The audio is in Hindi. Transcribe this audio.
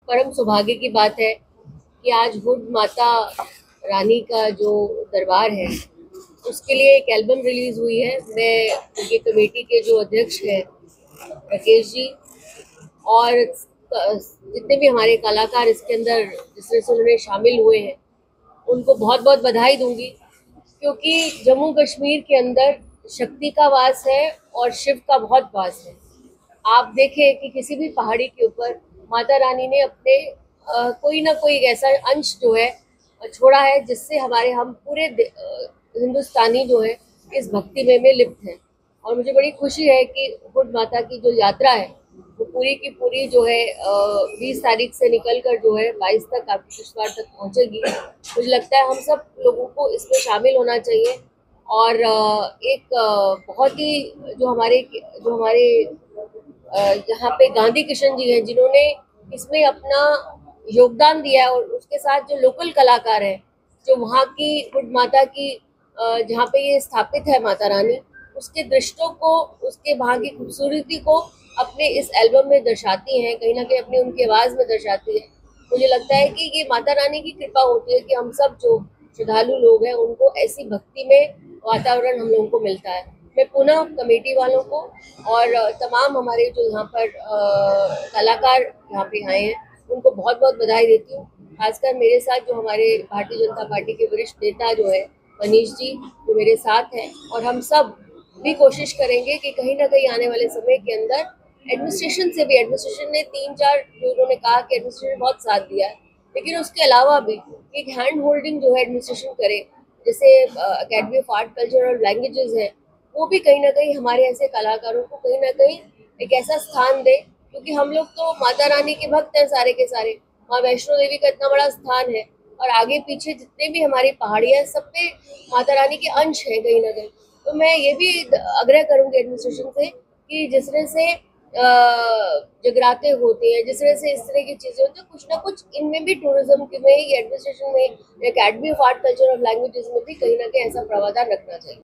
परम सौभाग्य की बात है कि आज हुड माता रानी का जो दरबार है उसके लिए एक एल्बम रिलीज हुई है। मैं उनके कमेटी के जो अध्यक्ष हैं राकेश जी और जितने भी हमारे कलाकार इसके अंदर जिस तरह से उन्होंने शामिल हुए हैं उनको बहुत बहुत बधाई दूंगी, क्योंकि जम्मू कश्मीर के अंदर शक्ति का वास है और शिव का बहुत वास है। आप देखें कि किसी भी पहाड़ी के ऊपर माता रानी ने अपने कोई ना कोई ऐसा अंश जो है छोड़ा है जिससे हमारे हम पूरे हिंदुस्तानी जो है इस भक्ति में लिप्त हैं। और मुझे बड़ी खुशी है कि गुड माता की जो यात्रा है वो पूरी की पूरी जो है 20 तारीख से निकल कर जो है 22 तक आपकी किश्तवाड़ तक पहुंचेगी। मुझे लगता है हम सब लोगों को इसमें शामिल होना चाहिए और एक बहुत ही जो हमारे यहाँ पे गांधी किशन जी हैं जिन्होंने इसमें अपना योगदान दिया है, और उसके साथ जो लोकल कलाकार हैं जो वहाँ की गुड माता की जहाँ पे ये स्थापित है माता रानी उसके दृश्यों को, उसके वहाँ की खूबसूरती को अपने इस एल्बम में दर्शाती हैं, कहीं ना कहीं अपनी उनकी आवाज़ में दर्शाती है। मुझे लगता है कि ये माता रानी की कृपा होती है कि हम सब जो श्रद्धालु लोग हैं उनको ऐसी भक्ति में वातावरण हम लोगों को मिलता है। मैं पुनः कमेटी वालों को और तमाम हमारे जो यहाँ पर कलाकार यहाँ पे आए हैं उनको बहुत बहुत बधाई देती हूँ। खासकर मेरे साथ जो हमारे भारतीय जनता पार्टी के वरिष्ठ नेता जो है मनीष जी, जो मेरे साथ हैं, और हम सब भी कोशिश करेंगे कि कहीं ना कहीं आने वाले समय के अंदर एडमिनिस्ट्रेशन ने 3-4 जो उन्होंने कहा कि एडमिनिस्ट्रेशन बहुत साथ दिया है, लेकिन उसके अलावा भी एक हैंड होल्डिंग जो है एडमिनिस्ट्रेशन करे, जैसे अकेडमी ऑफ आर्ट कल्चर और लैंग्वेजेस है, वो भी कहीं ना कहीं हमारे ऐसे कलाकारों को कहीं ना कहीं एक ऐसा स्थान दे, क्योंकि हम लोग तो माता रानी के भक्त हैं सारे के सारे। माँ वैष्णो देवी का इतना बड़ा स्थान है और आगे पीछे जितने भी हमारी पहाड़ियां हैं सब पे माता रानी के अंश हैं कहीं ना कहीं। तो मैं ये भी आग्रह करूंगी एडमिनिस्ट्रेशन से कि जिस तरह से जगराते होते हैं, जिस तरह से इस तरह की चीजें होती है, कुछ ना कुछ इनमें भी टूरिज्म के में, एडमिनिस्ट्रेशन में, एकेडमी ऑफ आर्ट कल्चर और लैंग्वेजेस में भी कहीं ना कहीं ऐसा प्रावधान रखना चाहिए।